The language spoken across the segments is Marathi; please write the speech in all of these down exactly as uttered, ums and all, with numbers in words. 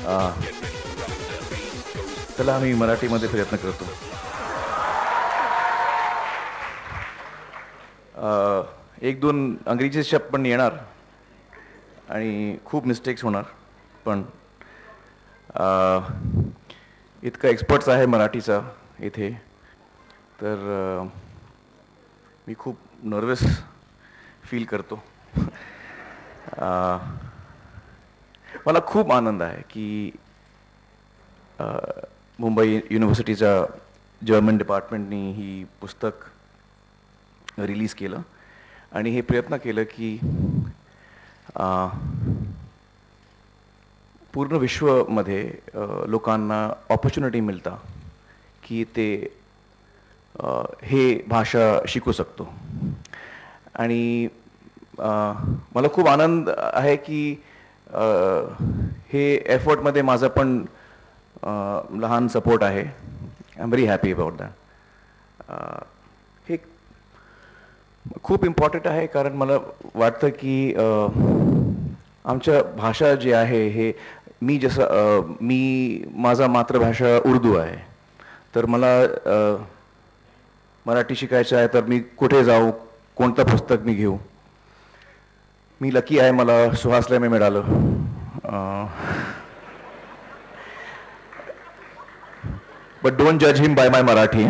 चला आम्ही मराठीमध्ये प्रयत्न करतो. एक दोन अंग्रेजी शब्द पण येणार आणि खूप मिस्टेक्स होणार, पण इतका एक्सपर्ट्स आहे मराठीचा इथे, तर मी खूप नर्वस फील करतो. मला खूप आनंद आहे की मुंबई युनिव्हर्सिटीच्या जर्मन डिपार्टमेंटनी ही पुस्तक रिलीज केलं आणि हे प्रयत्न केलं की पूर्ण विश्वमध्ये लोकांना ऑपॉर्च्युनिटी मिळता की ते हे भाषा शिकू शकतो. आणि मला खूप आनंद आहे की हे एफर्टमध्ये माझा पण लहान सपोर्ट आहे. I am very happy about that. हे खूप इम्पॉर्टंट आहे कारण मला वाटतं की आमच्या भाषा जी आहे हे मी जसं मी माझा मातृभाषा उर्दू आहे, तर मला मराठी शिकायचं आहे तर मी कुठे जाऊ, कोणतं पुस्तक मी घेऊ. मी लकी आहे, मला सुहासला मी मिळालं. बट डोंट जज हिम बाय माय मराठी.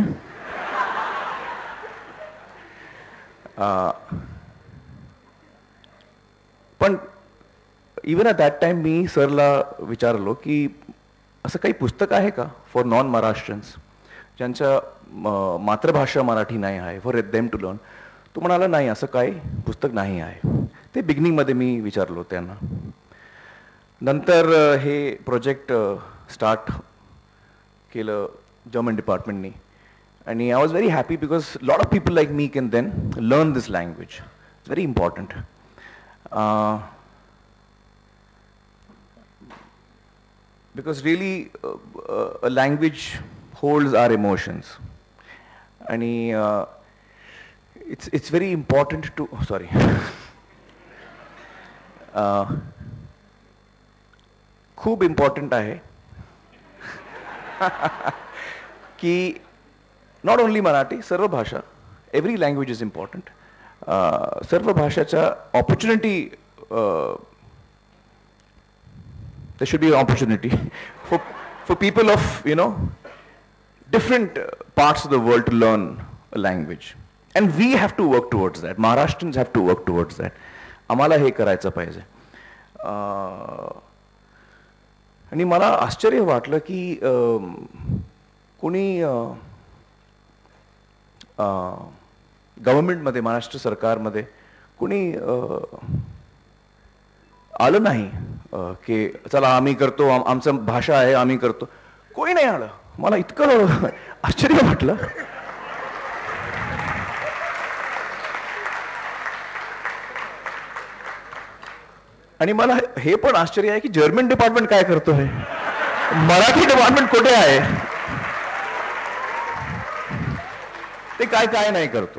पण इवन ॲट दॅट टाइम मी सरला विचारलो की असं काही पुस्तक आहे का फॉर नॉन महाराष्ट्रन्स ज्यांच्या मातृभाषा मराठी नाही आहे, फॉर देम टू लर्न. तो म्हणाला नाही, असं काही पुस्तक नाही आहे. ते बिगिनिंगमध्ये मी विचारलो त्यांना. नंतर हे प्रोजेक्ट स्टार्ट केलं जर्मन डिपार्टमेंटनी आणि I was very happy because lot of people like me can then learn this language. It's very important. Because really a language holds our emotions, and uh, it's it's very important to oh, sorry uh, खूप इम्पॉर्टंट आहे की नॉट ओनली मराठी, सर्व भाषा, एव्हरी लँग्वेज इज इम्पॉर्टंट. सर्व भाषाच्या opportunity, there should be an opportunity for for people of you know different parts of the world to learn a language, and we have to work towards that. Maharashtrians have to work towards that. आम्हाला हे करायचं पाहिजे. आणि मला आश्चर्य वाटलं की कोणी गव्हर्नमेंटमध्ये, महाराष्ट्र सरकारमध्ये कोणी आलं नाही की चला आम्ही करतो, आमचं भाषा आहे आम्ही करतो. कोणी नाही आलं. मला इतकं आश्चर्य वाटलं. आणि मला हे पण आश्चर्य आहे की जर्मन डिपार्टमेंट काय करतो आहे, मराठी डिपार्टमेंट कुठे आहे, ते काय काय नाही करतो.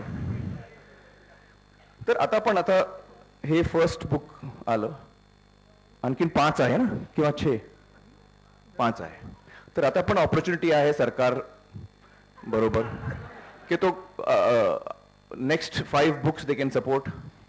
तर आता पण आता हे फर्स्ट बुक आलं, आणखीन पाच आहे ना किंवा छे पाच आहे. तर आता पण ऑपॉर्च्युनिटी आहे सरकार बरोबर की तो next five books they can support.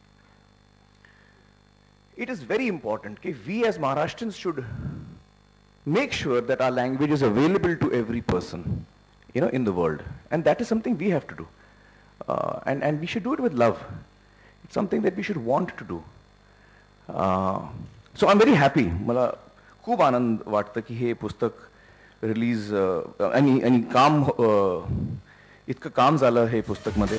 It is very important की we as Maharashtrians should make sure that our language is available to every person you know in the world, and that is something we have to do, and and we should do it with love. It's something that we should want to do. So I am very happy. मला खूप आनंद वाटतं की हे पुस्तक रिलीज आणि आणि काम इतकं काम झालं हे पुस्तकमध्ये.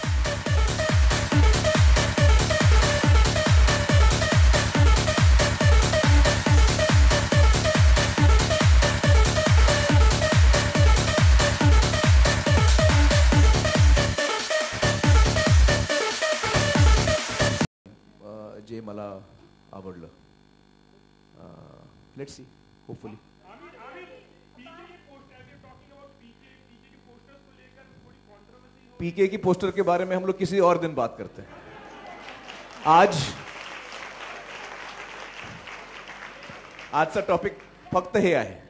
जे मला आवडलं. Let's see, hopefully. पीके की पोस्टर के बारे में हम लोग किसी और दिन बात करते हैं. आज आज का टॉपिक फक्त हे आहे.